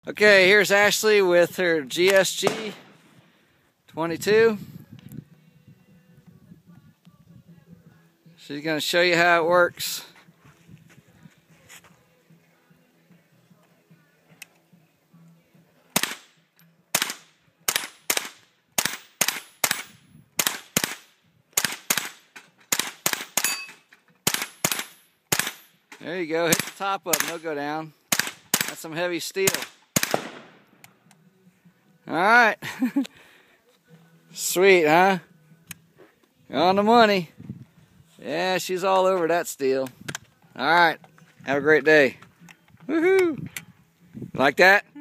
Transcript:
Okay, here's Ashley with her GSG 22. She's going to show you how it works. There you go, hit the top of them, they'll go down. That's some heavy steel. Alright. Sweet, huh? On the money. Yeah, she's all over that steel. Alright, have a great day. Woohoo! Like that?